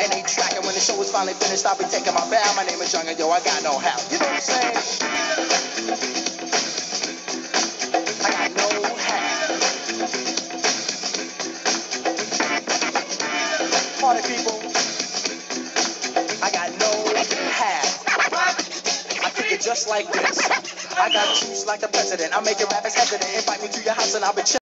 any track. And when the show is finally finished, I'll be taking my bow. My name is Young and yo, I got no help. You know what I'm saying? I got no help. Party people, I got no help. I kick it just like this. I got juice like the president. I'm making rappers hesitant. Invite me to your house and I'll be chilling.